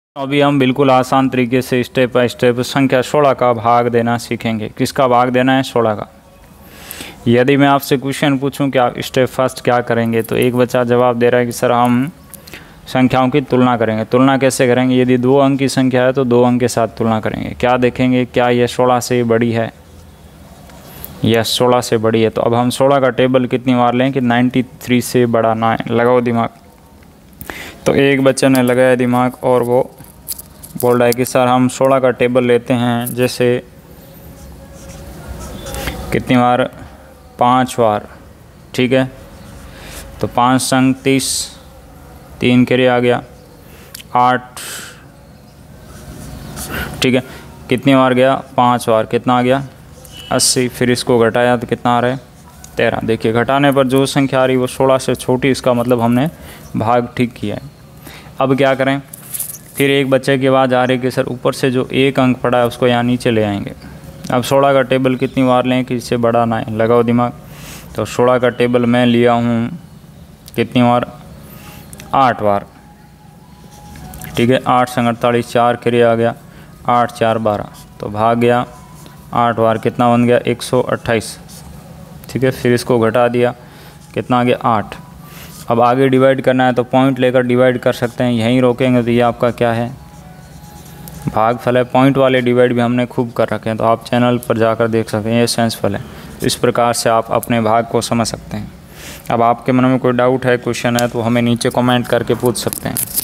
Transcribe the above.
अभी हम बिल्कुल आसान तरीके से स्टेप बाय स्टेप संख्या 16 का भाग देना सीखेंगे। किसका भाग देना है? 16 का। यदि मैं आपसे क्वेश्चन पूछूं कि आप स्टेप फर्स्ट क्या करेंगे, तो एक बच्चा जवाब दे रहा है कि सर हम संख्याओं की तुलना करेंगे। तुलना कैसे करेंगे? यदि 2 अंक की संख्या है तो 2 अंक के साथ तुलना करेंगे। क्या देखेंगे, क्या यह 16 से बड़ी है या 16 से बड़ी है। तो अब हम 16 का टेबल कितनी बार लें कि 93 से बड़ा ना है। लगाओ दिमाग। तो एक बच्चे ने लगाया दिमाग और वो बोल रहा है कि सर हम 16 का टेबल लेते हैं, जैसे कितनी बार? 5 बार। ठीक है, तो 5 संग 30, 3 के लिए आ गया 8। ठीक है, कितनी बार गया? 5 बार। कितना आ गया? 80। फिर इसको घटाया तो कितना आ रहा है? 13। देखिए घटाने पर जो संख्या आ रही है वो 16 से छोटी, इसका मतलब हमने भाग ठीक किया है। अब क्या करें? फिर एक बच्चे की आवाज़ आ रही है कि सर ऊपर से जो 1 अंक पड़ा है उसको यहाँ नीचे ले आएंगे। अब 16 का टेबल कितनी बार लें कि इससे बड़ा ना है। लगाओ दिमाग। तो 16 का टेबल मैं लिया हूँ कितनी बार? 8 बार। ठीक है, 8 संग 48, 4 के लिए आ गया 8 4 12। तो भाग गया 8 बार। कितना बन गया? 128। ठीक है, फिर इसको घटा दिया, कितना आ गया? 8। अब आगे डिवाइड करना है तो पॉइंट लेकर डिवाइड कर सकते हैं। यहीं रोकेंगे तो ये आपका क्या है? भागफल है। पॉइंट वाले डिवाइड भी हमने खूब कर रखे हैं, तो आप चैनल पर जाकर देख सकते हैं। ये सेंसफल है। इस प्रकार से आप अपने भाग को समझ सकते हैं। अब आपके मन में कोई डाउट है, क्वेश्चन है, तो हमें नीचे कमेंट करके पूछ सकते हैं।